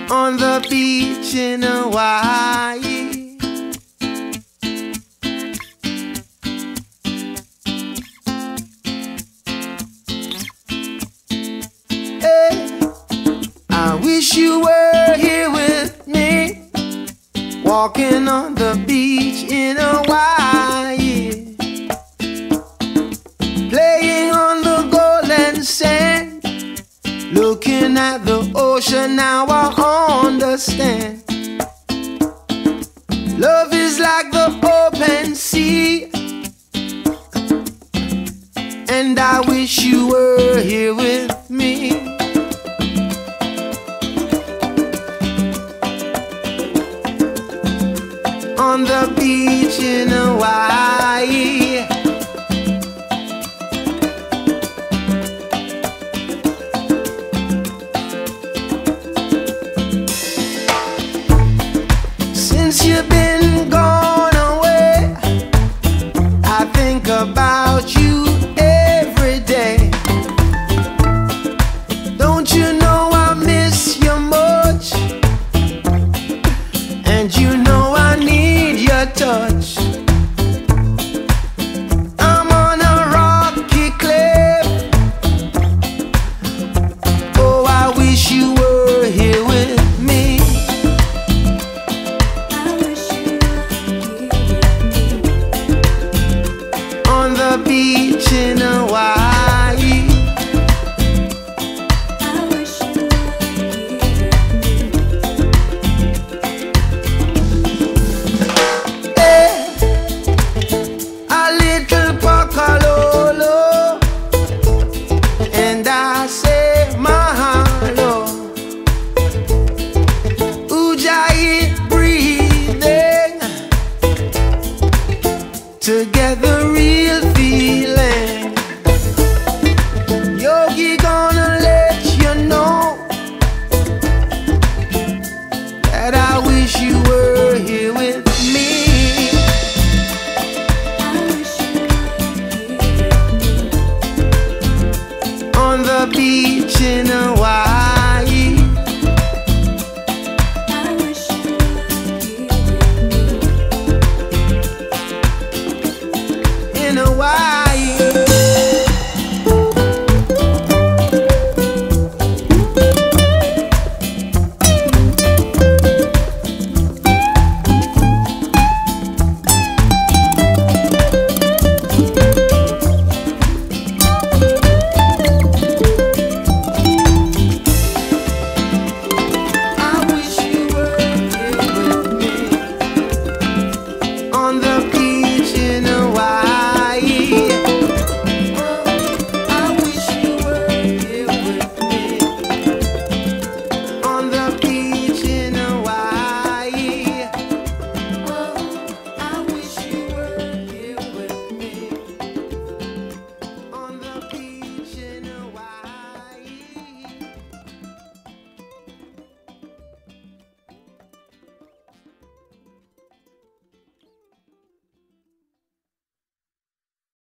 on the beach in Hawaii. Hey, I wish you were here with me, walking on the beach in Hawaii, playing on the golden sand, looking at the ocean. Now I understand. Love is like the open sea, and I wish you were here with me. On the beach in Hawaii. Since you've been gone away, I think about you every day. Don't you know I miss you much? And you know I need your touch. I'm on a rocky cliff. Oh, I wish you were here with me. On the beach in Hawaii. Hey, a little Pocololo, and I say mahalo. Ujjayi breathing, together real feeling. Yogi gonna let you know that I wish you were here with me. On the beach in Hawaii.